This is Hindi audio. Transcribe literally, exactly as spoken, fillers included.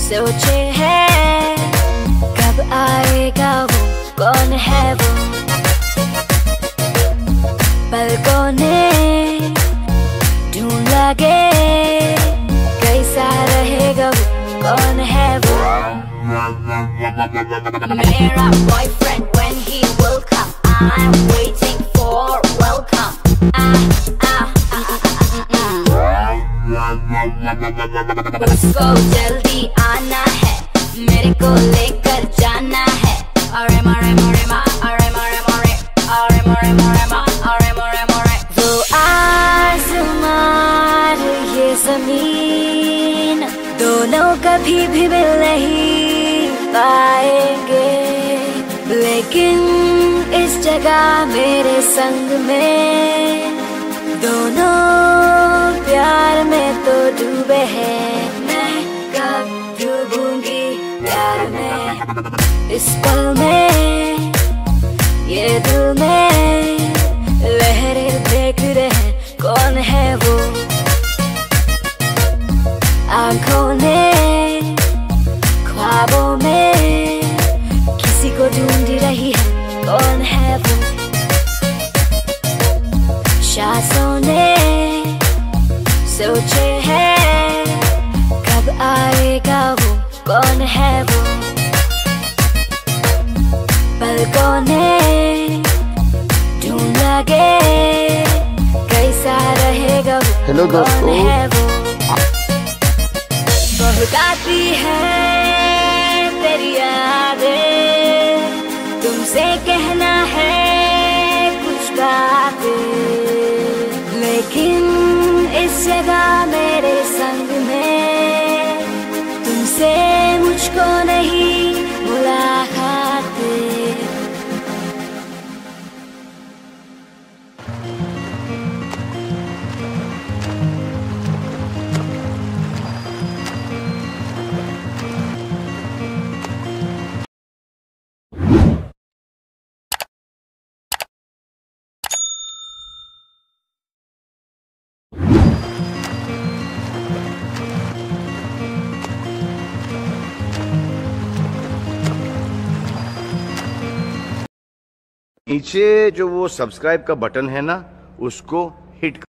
सोचे है कब आएगा वो, कौन है वो। पलकों ने ढूंढ लगे, कैसा रहेगा वो, कौन है वो। मेरा boyfriend when he will come, I'm waiting for welcome. Ah, ah, ah, ah, ah, ah. उसको जल्दी आना है, मेरे को लेकर जाना है। अरे मरे मरे मा, अरे मरे मरे, अरे मरे मरे मा, अरे मरे मरे। वो आसमान ये जमीन दोनों कभी भी मिल नहीं पाएंगे, लेकिन इस जगह मेरे संग में दोनों प्यार में तो डूबे हैं। मैं कब डूबूंगी प्यार में, इस पल में ये दिल में लहरें देख रहे हैं, कौन है वो। आंखों ने ख्वाबों में किसी को ढूंढ रही है, कौन है वो। सांसों ने सोचे है कब आएगा वो, कौन है वो। पलकों ने ढूंढ लगे, कैसा रहेगा वो, हेलो कौन है वो। दोस्तों, बहुत आती है तेरी यादें, तुमसे कहना है कुछ बातें, लेकिन इस जगह मेरे संग में तुमसे मुझको नहीं मुलाकात। नीचे जो वो सब्सक्राइब का बटन है ना, उसको हिट